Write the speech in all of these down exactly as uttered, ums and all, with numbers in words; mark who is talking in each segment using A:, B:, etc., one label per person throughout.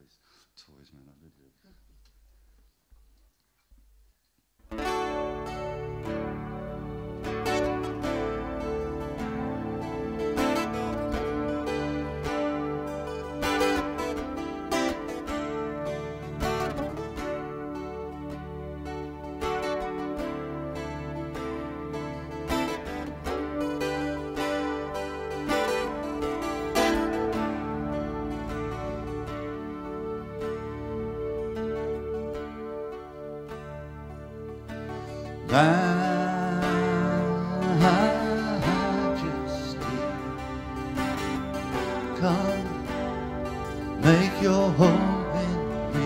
A: those toys, man. I really do. Majesty, come make your home in me.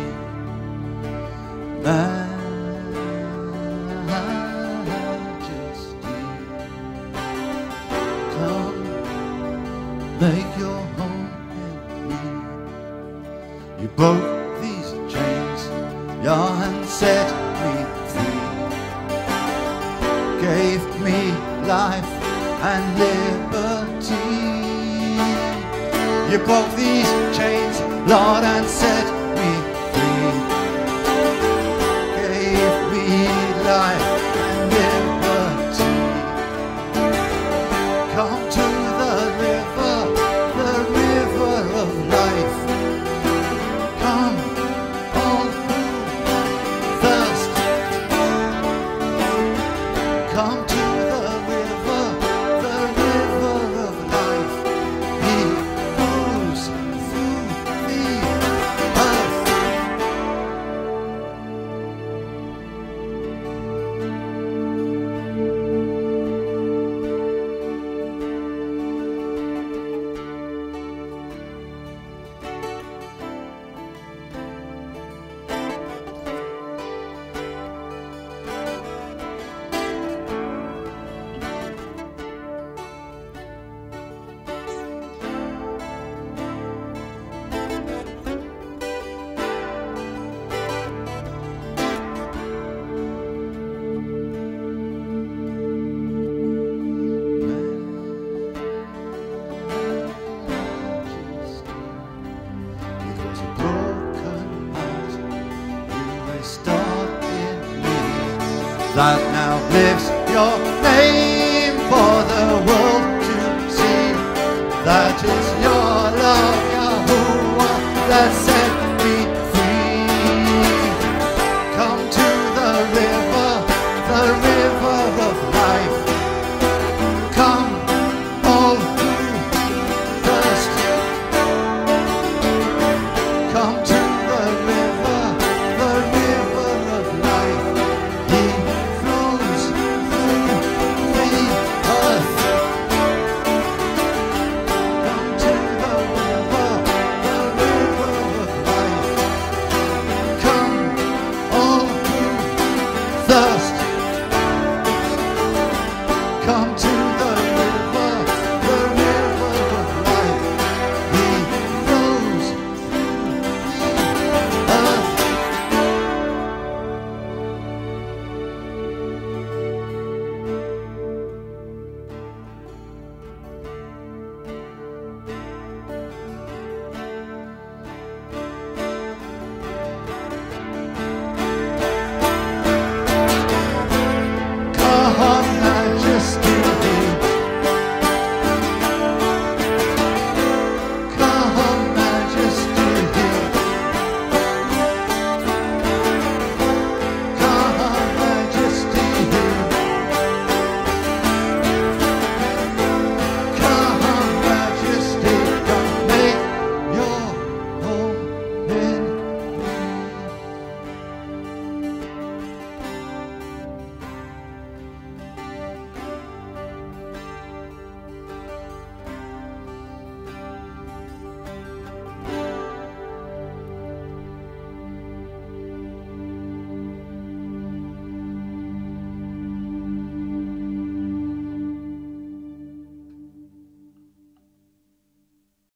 A: Majesty, come make your home in me. You broke these chains, your hand set me free. Gave me life and liberty. You broke these chains, Lord, and set me free. Gave me life and liberty. Come to the river, the river of life. Come, all who thirst. Come to the river, the river of life. He flows through the earth. That now lives your name.